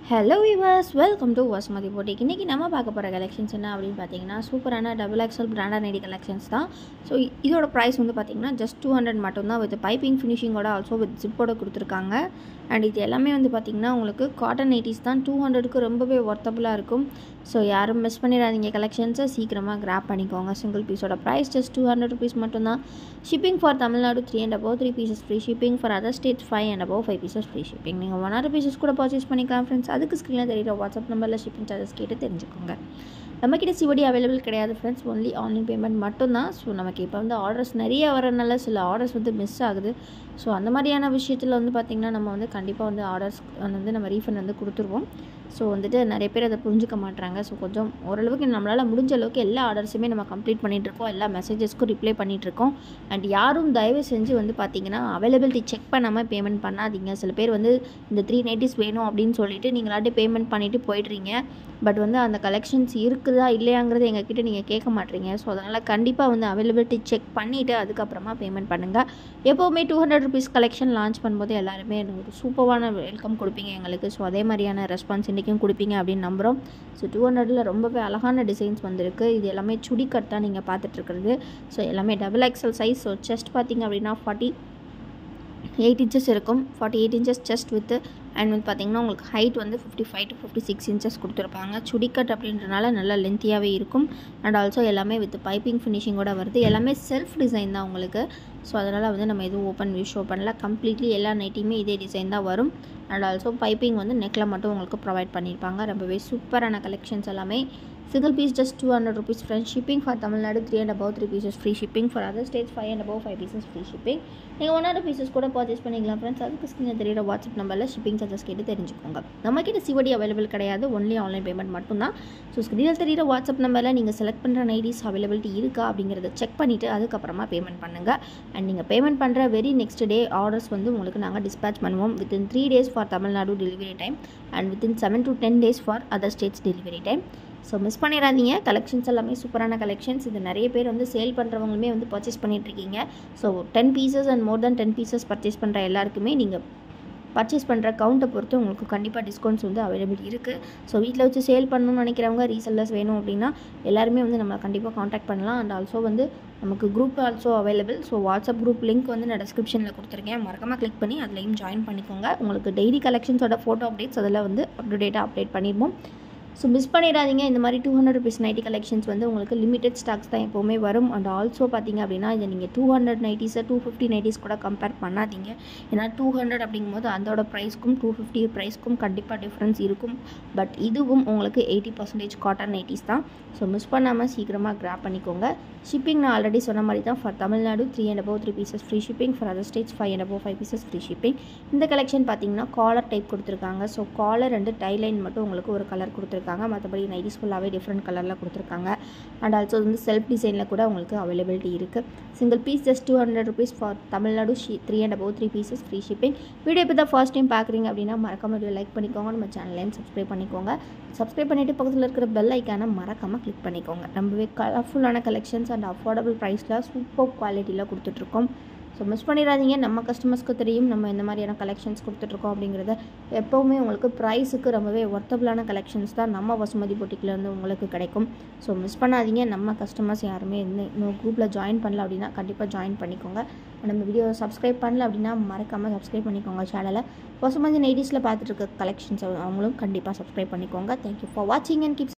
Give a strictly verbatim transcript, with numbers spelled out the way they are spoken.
Hello viewers, welcome to Vasmati Boutique. இன்னைக்கு நம்ம பார்க்க போற கலெக்ஷன்ஸ் என்ன அப்படினு பாத்தீங்கன்னா சூப்பரான double X L branded nighty collections தான். சோ இதோட பிரைஸ் வந்து பாத்தீங்கன்னா just two hundred மட்டும் தான் with piping finishing ஓட also with zip ஓட கொடுத்திருக்காங்க. and இது எல்லாமே வந்து பாத்தீங்கன்னா உங்களுக்கு காட்டன் நைட்டிஸ் தான். two hundred க்கு ரொம்பவே வொர்த்தபிளா இருக்கும். சோ யாரும் மிஸ் பண்ணிராதீங்க கலெக்ஷன்ஸை சீக்கிரமா கிராப் பண்ணிக்கோங்க. சிங்கிள் பீஸோட price just two hundred rupees மட்டும் தான். shipping for Tamil Nadu three and above three pieces free shipping, for other states five and above five pieces free shipping. நீங்க one hundred pieces கூட purchase பண்ணிக்கலாம் friends. அதுக்கு ஸ்கிரீன்ல தெரியுற WhatsApp நம்பர்ல shipping charges கேட்டு தெரிஞ்சுக்கோங்க. நம்மக்கிட்ட சிவடி அவைலபிள் கிடையாது ஃப்ரெண்ட்ஸ், ஒன்லி ஆன்லைன் பேமெண்ட் மட்டும்தான். ஸோ நமக்கு இப்போ வந்து ஆர்டர்ஸ் நிறைய வரனால சில ஆர்டர்ஸ் வந்து மிஸ் ஆகுது. ஸோ அந்த மாதிரியான விஷயத்தில் வந்து பார்த்திங்கன்னா நம்ம வந்து கண்டிப்பாக வந்து ஆர்டர்ஸ் வந்து நம்ம ரீஃபண்ட் வந்து கொடுத்துருவோம். ஸோ வந்துட்டு நிறைய பேர் அதை புரிஞ்சுக்க மாட்டாங்க. ஸோ கொஞ்சம் ஓரளவுக்கு நம்மளால் முடிஞ்ச அளவுக்கு எல்லா ஆர்டர்ஸுமே நம்ம கம்ப்ளீட் பண்ணிகிட்ருக்கோம், எல்லா மெசேஜஸ்க்கும் ரிப்ளை பண்ணிகிட்ருக்கோம். அண்ட் யாரும் தயவு செஞ்சு வந்து பார்த்திங்கன்னா அவைலபிலிட்டி செக் பண்ணாமல் பேமெண்ட் பண்ணாதீங்க. சில பேர் வந்து இந்த த்ரீ நைட்டிஸ் வேணும் அப்படின்னு சொல்லிட்டு நீங்களாட்டி பேமெண்ட் பண்ணிவிட்டு போய்ட்றீங்க. பட் வந்து அந்த கலெக்ஷன்ஸ் இருக்குதா இல்லையாங்கிறது எங்ககிட்ட நீங்கள் கேட்க மாட்டீங்க. ஸோ அதனால் கண்டிப்பாக வந்து அவைலபிலிட்டி செக் பண்ணிவிட்டு அதுக்கப்புறமா பேமெண்ட் பண்ணுங்கள். எப்போவுமே two hundred rupees collection launch பண்ணும்போது எல்லாருமே ஒரு சூப்பரான வெல்கம் கொடுப்பீங்க எங்களுக்கு. ஸோ அதே மாதிரியான ரெஸ்பான்ஸ் இன்றைக்கும் கொடுப்பீங்க அப்படின்னு நம்புகிறோம். ஸோ டூ ஹண்ட்ரடில் ரொம்பவே அழகான டிசைன்ஸ் வந்திருக்கு. இது எல்லாமே சுடி கட் தான் நீங்கள் பார்த்துட்ருக்குறது. ஸோ எல்லாமே double XL size. So chest பார்த்திங்க அப்படின்னா ஃபார்ட்டி எயிட் இன்ச்சஸ் இருக்கும். Forty eight inches chest with and வந்து பார்த்திங்கன்னா உங்களுக்கு ஹைட் வந்து fifty five to fifty six inches கொடுத்துருப்பாங்க. சுடிக்கட் அப்படின்றனால நல்லா லென்த்தியாகவே இருக்கும். அண்ட் ஆல்சோ எல்லாமே வித் பைப்பிங் ஃபினிஷிங்கோட வருது. எல்லாமே செல்ஃப் டிசைன் தான் உங்களுக்கு. ஸோ அதனால் வந்து நம்ம எதுவும் ஓப்பன் வியூ ஷோ பண்ணல. கம்ப்ளீட்லி எல்லா நைட்டியுமே இதே டிசைன் தான் வரும். அண்ட் ஆல்சோ பைப்பிங் வந்து நெக்கில் மட்டும் உங்களுக்கு ப்ரொவைட் பண்ணியிருப்பாங்க. ரொம்பவே சூப்பரான கலெக்ஷன்ஸ் எல்லாமே. Single piece just two hundred rupees friends. Shipping for Tamil Nadu three and above three pieces free shipping, for other states five and above five pieces free shipping. நீங்கள் one hundred pieces கூட purchase பண்ணிக்கலாம் friends. அதுக்கு ஸ்கிரீனில் தெரியுற WhatsApp நம்பரில் shipping charges கேட்டு தெரிஞ்சுக்கோங்க. நம்மக்கிட்ட சிவடி அவைலபிள் கிடையாது, ஒன்லி ஆன்லைன் பேமெண்ட் மட்டும்தான். ஸோ ஸ்கிரீனில் தெரியுற வாட்ஸ்அப் நம்பரில் நீங்கள் செலக்ட் பண்ணுற நைட்டிஸ் அவைலபிலிட்டி இருக்கா அப்படிங்கிறத செக் பண்ணிவிட்டு அதுக்கப்புறமா பேமெண்ட் பண்ணுங்கள். அண்ட் நீங்கள் பேமெண்ட் பண்ணுற வெரி நெக்ஸ்ட் டே ஆர்டர்ஸ் வந்து உங்களுக்கு நாங்கள் டிஸ்பேச் பண்ணுவோம். Within three days for Tamil Nadu delivery time and within seven to ten days for other states delivery time. So miss பண்ணிடாதீங்க. கலெக்ஷன்ஸ் எல்லாமே சூப்பரான கலெக்ஷன்ஸ். இது நிறைய பேர் வந்து சேல் பண்ணுறவங்களுமே வந்து பர்ச்சேஸ் பண்ணிகிட்ருக்கீங்க. So ten pieces and more then ten pieces purchase பண்ணுற எல்லாருக்குமே நீங்கள் பர்ச்சேஸ் பண்ணுற கவுண்ட்டை பொறுத்து உங்களுக்கு கண்டிப்பாக டிஸ்கவுண்ட்ஸ் வந்து அவைலபிள் இருக்குது. ஸோ வீட்டில் வச்சு சேல் பண்ணணும்னு நினைக்கிறவங்க, ரீசெல்லர்ஸ் வேணும் அப்படின்னா எல்லாருமே வந்து நம்மளை கண்டிப்பாக காண்டாக்ட் பண்ணலாம். அண்ட் ஆல்சோ வந்து நமக்கு group also available. So WhatsApp group link வந்து நான் டிஸ்கிரிப்ஷனில் கொடுத்துருக்கேன், மறக்காமல் கிளிக் பண்ணி அதுலேயும் ஜாயின் பண்ணிக்கோங்க. உங்களுக்கு டெய்லி கலெக்ஷன்ஸோட ஃபோட்டோ அப்டேட்ஸ் அதில் வந்து அப் டு டேட்டாக அப்டேட் பண்ணிடுவோம். ஸோ மிஸ் பண்ணிடாதீங்க. இந்த மாதிரி two hundred rupees nighty collections வந்து உங்களுக்கு லிமிடெட் ஸ்டாக்ஸ் தான் எப்போவுமே வரும். அண்ட் ஆல்சோ பார்த்திங்க அப்படின்னா இதை நீங்கள் டூ ஹண்ட்ரட் நைட்டிஸை டூ ஃபிஃப்டி நைட்டிஸ் கூட கம்பேர் பண்ணாதீங்க. ஏன்னா டூ ஹண்ட்ரட் அப்படிங்கும்போது அதோட ப்ரைஸ்க்கும் டூ ஃபிஃப்டி ப்ரைஸ்க்கும் கண்டிப்பாக டிஃப்ரென்ஸ் இருக்கும். பட் இதுவும் உங்களுக்கு எயிட்டி பர்சன்டேஜ் காட்டன் நைட்டிஸ் தான். ஸோ மிஸ் பண்ணாமல் சீக்கிரமாக கிராப் பண்ணிக்கோங்க. ஷிப்பிங் நான் ஆல்ரெடி சொன்ன மாதிரி தான். For Tamil Nadu three and above three pieces free shipping, for other states five and above five pieces free shipping. இந்த கலெக்ஷன் பார்த்திங்கன்னா காலர் டைப் கொடுத்துருக்காங்க. ஸோ காலர் ரெண்டு டைலைன் மட்டும் உங்களுக்கு ஒரு கலர் கொடுத்துருக்காங்க. மற்றபடி நைட்டிஸ் ஃபுல்லாகவே டிஃப்ரெண்ட் கலரில் கொடுத்துருக்காங்க. அண்ட் ஆல்சோ வந்து செல்ஃப் டிசைனில் கூட உங்களுக்கு அவைலபிலிட்டி இருக்குது. Single piece just two hundred rupees for Tamil Nadu ஷி three and above three pieces free shipping. Video இப்போ தான் ஃபர்ஸ்ட் டைம் பார்க்குறீங்க அப்படின்னா மறக்காம வீடியோ லைக் பண்ணிக்கோங்க. நம்ம சேனலையும் சப்ஸ்கிரைப் பண்ணிக்கோங்க. சப்ஸ்கிரைப் பண்ணிவிட்டு பக்கத்தில் இருக்கிற பெல் ஐக்கானை மறக்காமல் கிளிக் பண்ணிக்கோங்க. ரொம்பவே கலர்ஃபுல்லான கலெக்ஷன்ஸ் அண்ட் அஃபோர்டபுள் ப்ரைஸில் சூப்பர் குவாலிட்டியில் கொடுத்துட்ருக்கோம். ஸோ மிஸ் பண்ணிடாதீங்க. நம்ம கஸ்டமர்ஸ்க்கு தெரியும் நம்ம எந்த மாதிரியான கலெக்ஷன்ஸ் கொடுத்துட்ருக்கோம் அப்படிங்கிறத. எப்போவுமே உங்களுக்கு ப்ரைஸுக்கு ரொம்பவே ஒர்த்தபிளான கலெக்ஷன்ஸ் தான் நம்ம வசுமதி பொட்டிக்கில் வந்து உங்களுக்கு கிடைக்கும். ஸோ மிஸ் பண்ணாதீங்க. நம்ம கஸ்டமர்ஸ் யாருமே இன்னும் இன்னும் குரூப்பில் ஜாயின் பண்ணல அப்படின்னா கண்டிப்பாக ஜாயின் பண்ணிக்கோங்க. நம்ம வீடியோ சப்ஸ்கிரைப் பண்ணல அப்படின்னா மறக்காமல் சப்ஸ்கிரைப் பண்ணிக்கோங்க சேனலை. வசுமதி நைட்டிஸில் பார்த்துட்டு இருக்க கலெக்ஷன்ஸ் அவங்களும் கண்டிப்பாக சப்ஸ்கிரைப் பண்ணிக்கோங்க. தேங்க்யூ ஃபார் வாட்சிங் அண்ட் கீப்